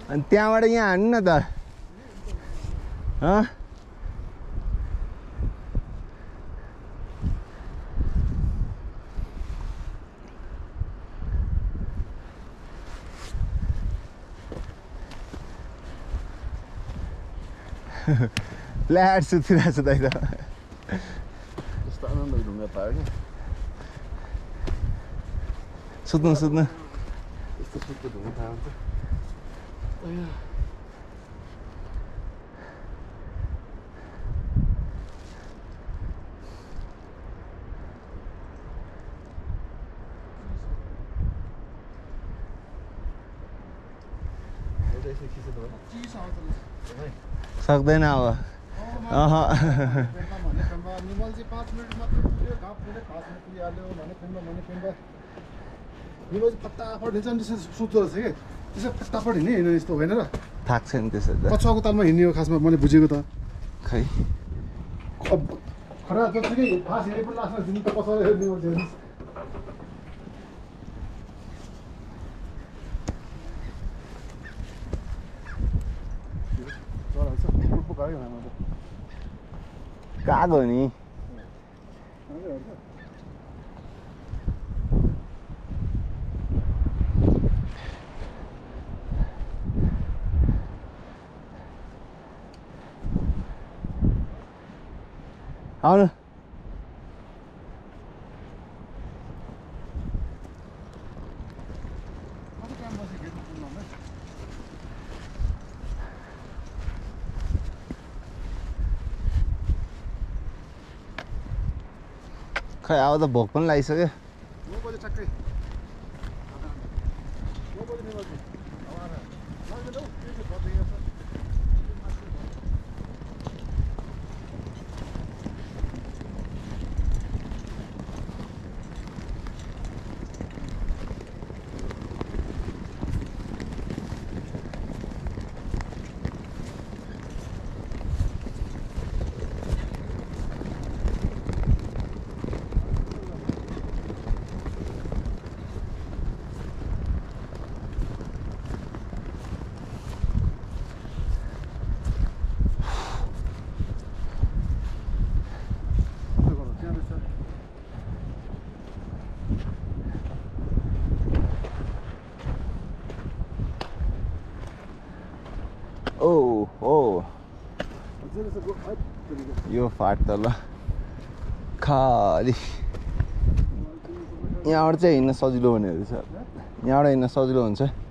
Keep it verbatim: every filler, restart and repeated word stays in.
अनि त्यहाँबाट यहाँ हान्नु न त हँ फ्ल्याट सुतिरहेको छ दाइ त यस्तो आनन्द ढुङ्गा पायो क्या सुत्नु सुत्नु यस्तो सुत्नु ढुङ्गा पायो भने सक्दैन अब अह फटाफट हिँड्छ सुत्दो रहेछ कि त्यसो फटाफट हिँड्ने होइन यस्तो होइन र थाक्छ नि त्यसो त कछुवाको तालमा हिँड्ने हो खासमा मैले बुझेको त खै खरा जत्तिकै फास हेरे पनि लास्टमा जिन्दगी त कसरी हेर्ने हो कागो नि आउनु खै अब त भोक पनि लागिसक्यो ओ हो यो फाट त ल खाली यहाँबाट चाहिँ हिँड्न सजिलो हुनेहरू छ यहाँबाट हिँड्न सजिलो हुन्छ